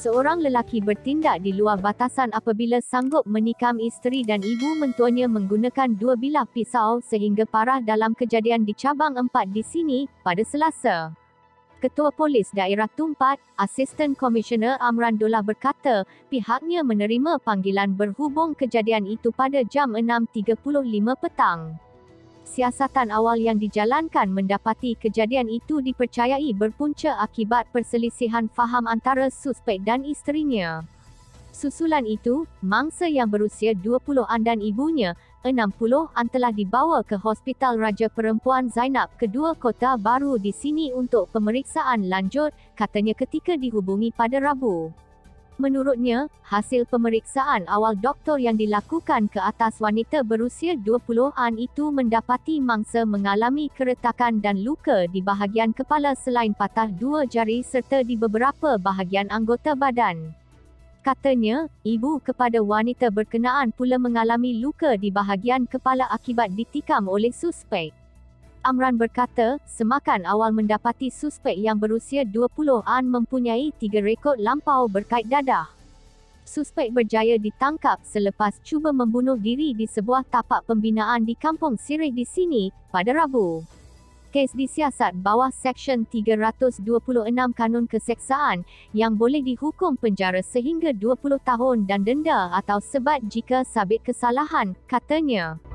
Seorang lelaki bertindak di luar batasan apabila sanggup menikam isteri dan ibu mentuanya menggunakan 2 bilah pisau sehingga parah dalam kejadian di Cabang 4 di sini, pada Selasa. Ketua Polis Daerah Tumpat, Asisten Komisioner Amran Dollah berkata, pihaknya menerima panggilan berhubung kejadian itu pada jam 6.35 petang. Siasatan awal yang dijalankan mendapati kejadian itu dipercayai berpunca akibat perselisihan faham antara suspek dan isterinya. Susulan itu, mangsa yang berusia 20-an dan ibunya, 60-an telah dibawa ke Hospital Raja Perempuan Zainab Kedua Kota Baru di sini untuk pemeriksaan lanjut, katanya ketika dihubungi pada Rabu. Menurutnya, hasil pemeriksaan awal doktor yang dilakukan ke atas wanita berusia 20-an itu mendapati mangsa mengalami keretakan dan luka di bahagian kepala selain patah 2 jari serta di beberapa bahagian anggota badan. Katanya, ibu kepada wanita berkenaan pula mengalami luka di bahagian kepala akibat ditikam oleh suspek. Amran berkata, semakan awal mendapati suspek yang berusia 20-an mempunyai 3 rekod lampau berkait dadah. Suspek berjaya ditangkap selepas cuba membunuh diri di sebuah tapak pembinaan di Kampung Sirih di sini, pada Rabu. Kes disiasat bawah Seksyen 326 Kanun Keseksaan, yang boleh dihukum penjara sehingga 20 tahun dan denda atau sebat jika sabit kesalahan, katanya.